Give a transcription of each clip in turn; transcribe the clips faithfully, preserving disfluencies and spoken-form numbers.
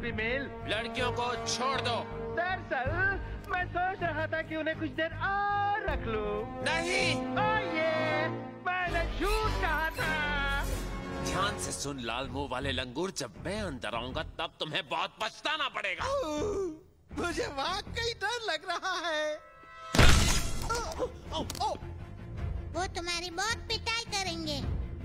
Female. लड़कियों को छोड़ दो। दरअसल मैं सोच रहा था कि उन्हें कुछ देर और रख लूं। नहीं। ओह ये मैंने झूठ कहा था। ध्यान से सुन लाल मुंह वाले लंगूर, जब मैं अंदर आऊंगा तब तुम्हें बहुत पछताना पड़ेगा। मुझे वाकई डर लग रहा है। ओ, ओ, ओ, ओ। वो तुम्हारी बहुत पिटाई करेंगे।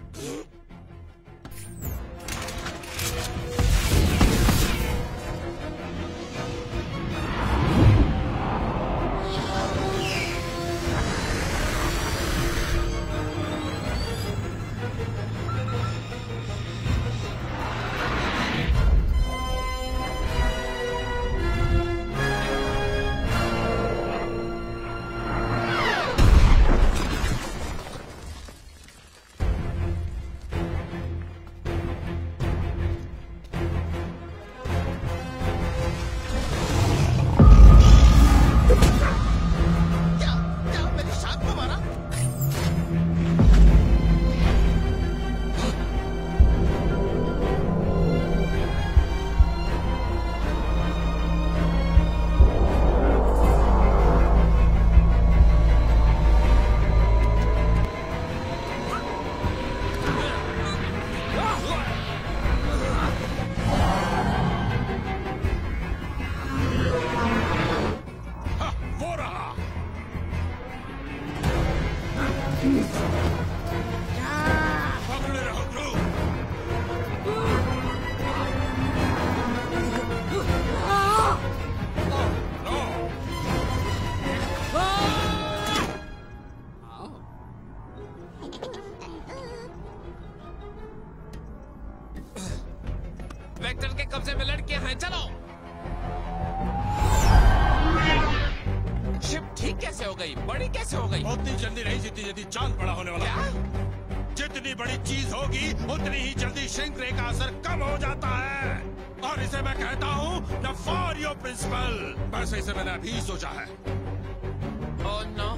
वेक्टर के कब्जे में लड़कियां हैं, चलो। शिप ठीक कैसे हो गई, बड़ी कैसे हो गई? उतनी जल्दी नहीं जितनी जल्दी चांद बड़ा होने वाला है। जितनी बड़ी चीज होगी उतनी ही जल्दी श्रिंक रे का असर कम हो जाता है। और इसे मैं कहता हूँ द फॉर योर प्रिंसिपल। वैसे इसे मैंने अभी सोचा है। Oh no.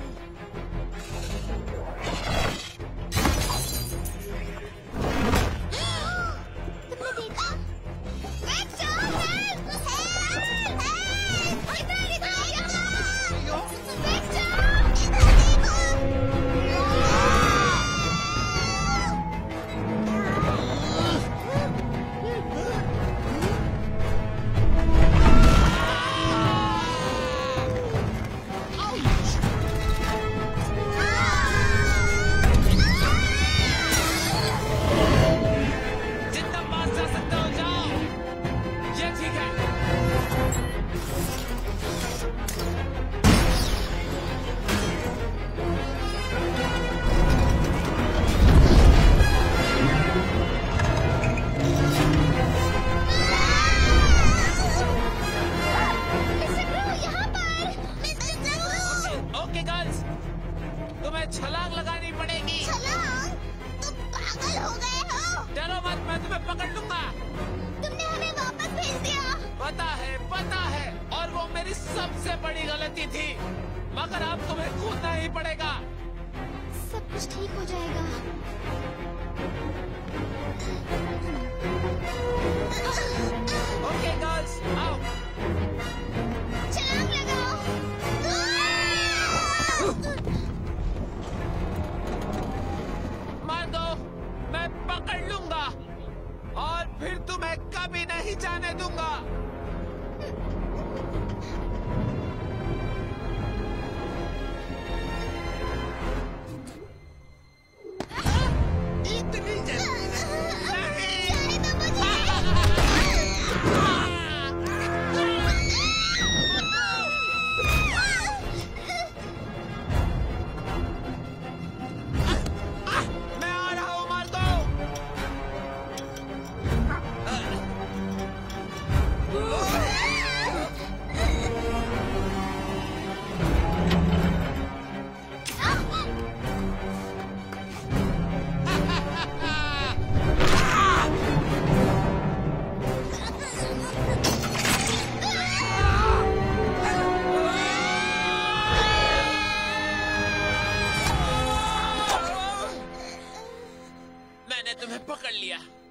तुम्हें छलांग लगानी पड़ेगी। छलांग? तुम पागल हो गए हो? डरो मत, मैं तुम्हें पकड़ लूंगा। तुमने हमें वापस भेज दिया। पता है, पता है, और वो मेरी सबसे बड़ी गलती थी, मगर अब तुम्हें कूदना ही पड़ेगा। सब कुछ ठीक हो जाएगा। ओके गर्ल्स, आओ। छलांग लगाओ। मार दो, मैं पकड़ लूंगा और फिर तुम्हें कभी नहीं जाने दूंगा। इतनी जल्दी जाने दो मुझे। मैं आ रहा हूँ, मार दो। मैंने तुम्हें पकड़ लिया।